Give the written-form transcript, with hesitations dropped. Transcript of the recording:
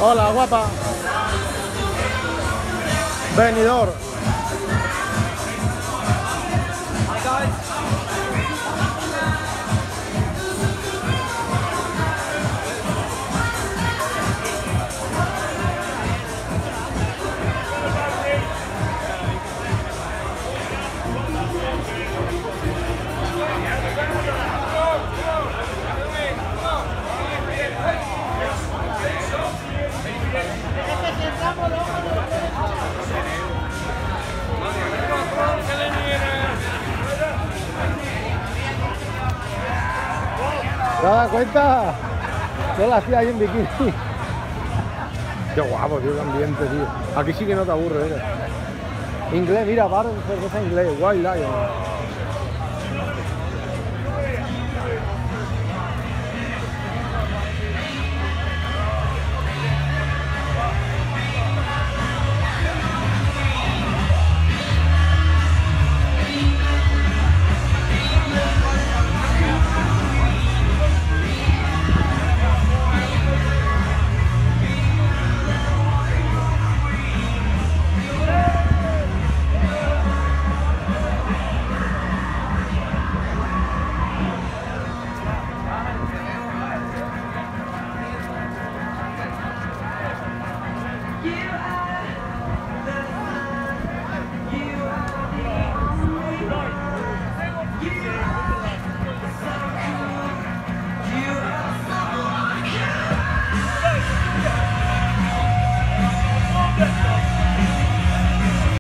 Hola, guapa. Venidor. ¿Te das cuenta? Yo la hacía ahí en bikini. Qué guapo, tío, el ambiente, tío. Aquí sí que no te aburre, ¿eh? Inglés, mira, bar de cerveza inglés, White Lion.